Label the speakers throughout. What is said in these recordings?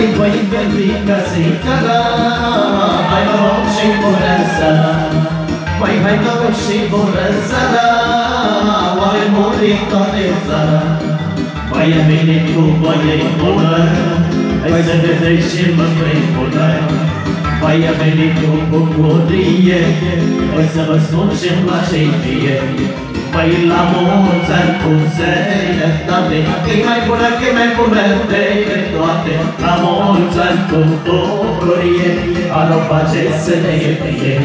Speaker 1: Vai verifica să-i cara, hai noroc și bună seara. Vai, hai noroc și bună seara, oare muri toate țara. Vai, a venit cu voie bună, hai să vedeți ce mă vrei bună. Vai, a venit cu bucurie, hai să vă spun ce-mi place mie. Vai, la mulți ani cu sănătate, că-i mai bună, că-i mai bună decât toate. La mulți ani cu bucurie, alo pace să ne fie.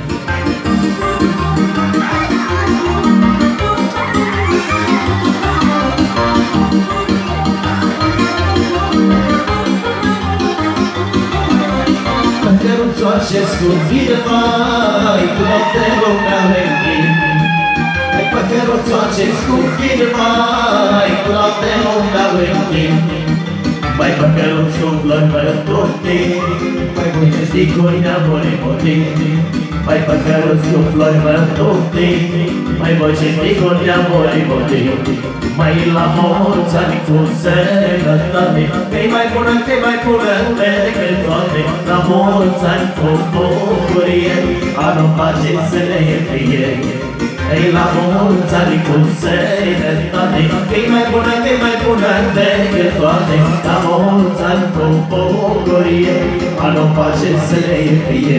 Speaker 1: Păcăruțoace scurvire, vai, cu noapte lumea le-nchid. Hai păcăruțoace scurvire, vai, cu noapte lumea le-nchid. Vai păcăruț cu flori mărătote, vai voi ce sticuri ne-amore potete. Vai păcăruț cu flori mărătote, vai voi ce sticuri ne-amore potete. Mai la mulți ani cu sănătate, că-i mai bună, că-i mai bună decât toate. La mulți ani cu bucurie, alo pace să ne fie. Ei, la mulți ani cu sănătate, că-i mai bună, că-i mai bună decât toate. La mulți ani cu bucurie, alo pace să ne fie.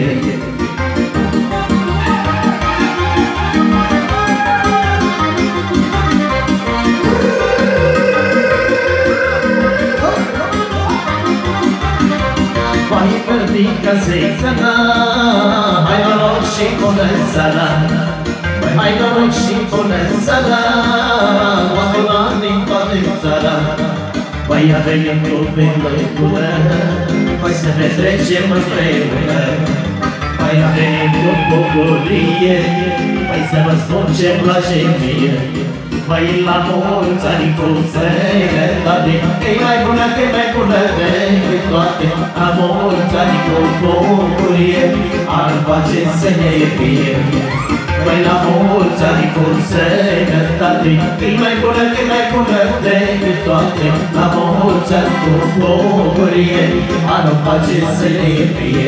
Speaker 1: Verifica să-i cara, hai noroc și bună seara. Hai noroc și bună seara, oameni din toate țara. Vai, a venit cu vindoi bună, vai să ne trecem împreună. Vai, a venit cu bucurie, vai să vă spun ce-mi place mie. Vai, la mulți ani cu sănătate, că-i mai bună, că-i mai bună decât toate. La mulți ani cu bucurie, alo pace să ne fie. Vai, la mulți ani cu sănătate, că-i mai bună, că-i mai bună decât toate. La mulți ani cu bucurie, alo pace să ne fie.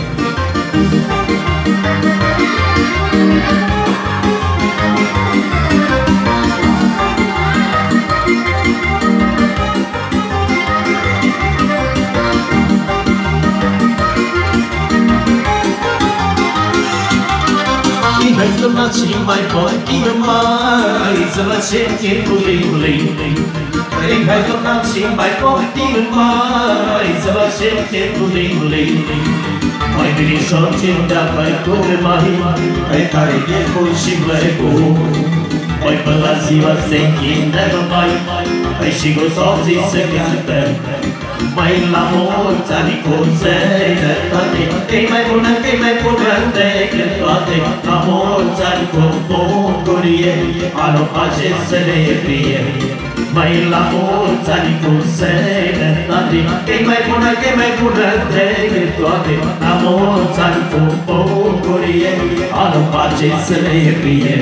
Speaker 1: Hai să lași mai poate mai, să lăsem chefului. Hai să lași mai poate mai, să lăsem chefului. Mai binișor ce-mi dea făcut mai, hai care e bun și plăcut. Mai până la ziua se închide mai, hai și cu soții să cântăm. Mai la mulți ani cu sănătate, că-i mai bună, că-i mai bună decât toate. La mulți ani cu bucurie, alo pace să ne fie. Mai la mulți ani cu sănătate, că-i mai bună, că-i mai bună decât toate. La mulți ani cu bucurie, alo pace să ne fie.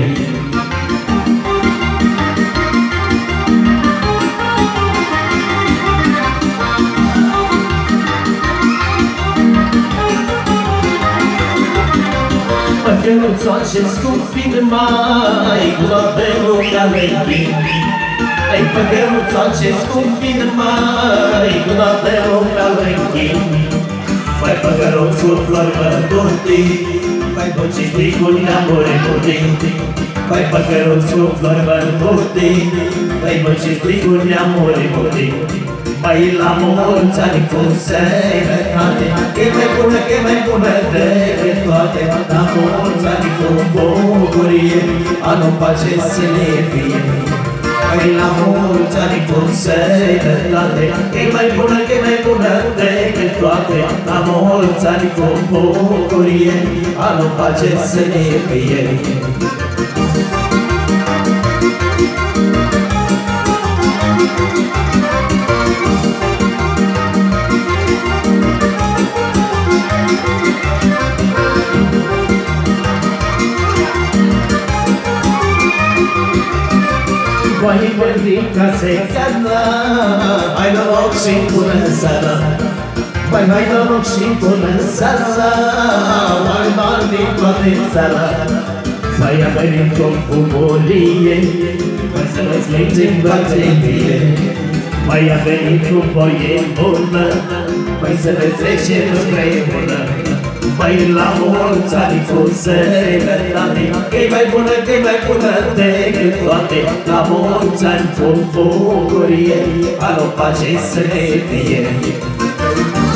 Speaker 1: Păcăruțoace scurvire, mai, cu noapte lumea le-nchid. Ei, păcăruțoace scurvire, mai, cu noapte lumea le-nchid. Vai păcăruț cu flori mărătote, vai voi ce sticuri ne-amore potete. Vai păcăruț cu flori mărătote, vai voi ce sticuri ne-amore potete. Vai, la mulți ani cu sănătate, că-i mai bună, că-i mai bună decât toate. La mulți ani cu bucurie, alo pace să ne fie. Vai, la mulți ani cu sănătate, că-i mai bună, că-i mai bună decât toate. La mulți ani cu bucurie, alo pace să ne fie. Vai verifica să-i cara, hai noroc și bună seara. Mai hai noroc și până seara, mai mari din toate țara. Mai a venit tot cu bucurie, mai să ne slegem la gembie. Mai a venit cu voie bună, mai să ne trecem împreună. Mai la mulți ani cu sănătate, că-i mai bună, că-i mai bună decât toate. La mulți ani cu bucurie, alo pace să ne fie.